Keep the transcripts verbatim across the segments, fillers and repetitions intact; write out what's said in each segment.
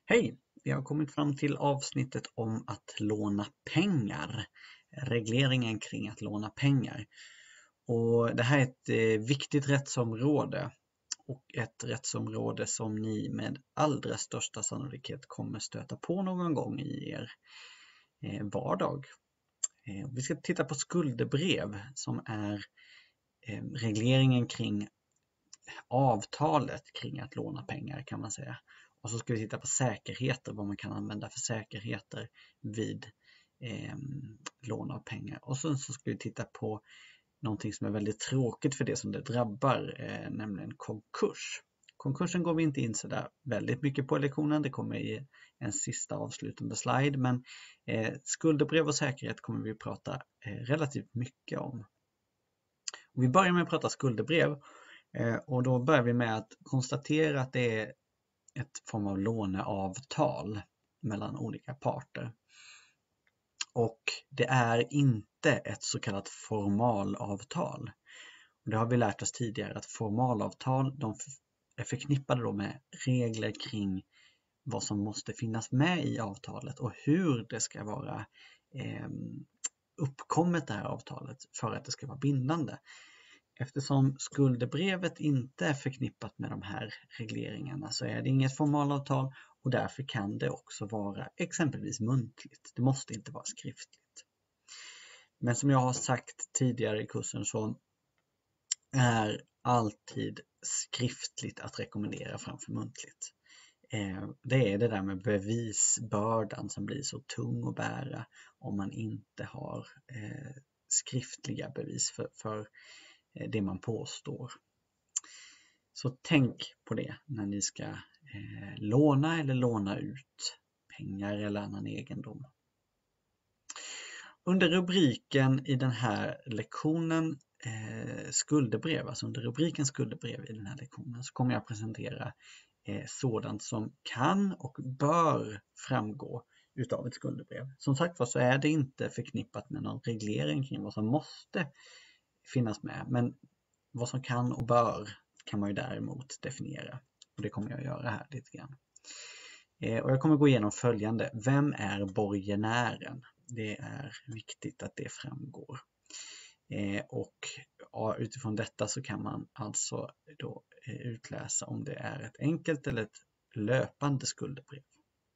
Hej! Vi har kommit fram till avsnittet om att låna pengar. Regleringen kring att låna pengar. Och det här är ett eh, viktigt rättsområde. Och ett rättsområde som ni med allra största sannolikhet kommer stöta på någon gång i er eh, vardag. Eh, vi ska titta på skuldebrev som är eh, regleringen kring avtalet kring att låna pengar kan man säga. Och så ska vi titta på säkerheter, vad man kan använda för säkerheter vid eh, lån av pengar. Och sen så ska vi titta på någonting som är väldigt tråkigt för det som det drabbar, eh, nämligen konkurs. Konkursen går vi inte in så där väldigt mycket på i lektionen, det kommer i en sista avslutande slide. Men eh, skuldebrev och säkerhet kommer vi prata eh, relativt mycket om. Och vi börjar med att prata skuldebrev. Eh, och då börjar vi med att konstatera att det är ett form av låneavtal mellan olika parter. Och det är inte ett så kallat formalavtal. Och det har vi lärt oss tidigare att formalavtal de är förknippade då med regler kring vad som måste finnas med i avtalet och hur det ska vara eh, uppkommet det här avtalet för att det ska vara bindande. Eftersom skuldebrevet inte är förknippat med de här regleringarna så är det inget formalavtal och därför kan det också vara exempelvis muntligt. Det måste inte vara skriftligt. Men som jag har sagt tidigare i kursen så är alltid skriftligt att rekommendera framför muntligt. Det är det där med bevisbördan som blir så tung att bära om man inte har skriftliga bevis för, för det man påstår. Så tänk på det när ni ska eh, låna eller låna ut pengar eller annan egendom. Under rubriken i den här lektionen eh, skuldebrev, alltså under rubriken skuldebrev i den här lektionen så kommer jag presentera eh, sådant som kan och bör framgå utav ett skuldebrev. Som sagt var så är det inte förknippat med någon reglering kring vad som måste finnas med, men vad som kan och bör kan man ju däremot definiera och det kommer jag att göra här lite grann. Eh, och jag kommer gå igenom följande. Vem är borgenären? Det är viktigt att det framgår. Eh, och ja, utifrån detta så kan man alltså då eh, utläsa om det är ett enkelt eller ett löpande skuldebrev.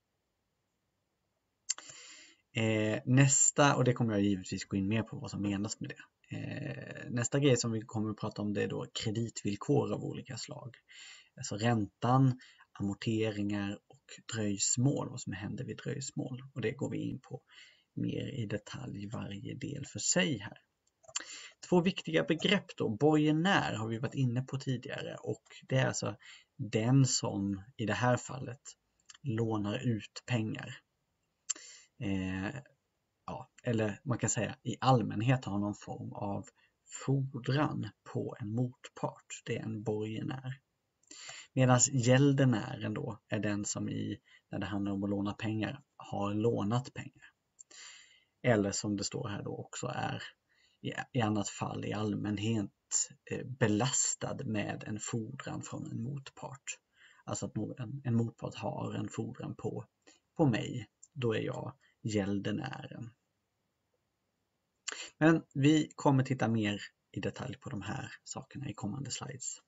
Eh, nästa, och det kommer jag givetvis gå in mer på vad som menas med det. Eh, nästa grej som vi kommer att prata om det är då kreditvillkor av olika slag. Alltså räntan, amorteringar och dröjsmål, vad som händer vid dröjsmål. Och det går vi in på mer i detalj varje del för sig här. Två viktiga begrepp då, borgenär har vi varit inne på tidigare och det är alltså den som i det här fallet lånar ut pengar. Eh, ja, eller man kan säga i allmänhet har någon form av fordran på en motpart. Det är en borgenär. Medan gäldenären då är den som i, när det handlar om att låna pengar, har lånat pengar. Eller som det står här då också är i, i annat fall i allmänhet eh, belastad med en fordran från en motpart. Alltså att en, en motpart har en fordran på, på mig. Då är jag gäldenären. Men vi kommer titta mer i detalj på de här sakerna i kommande slides.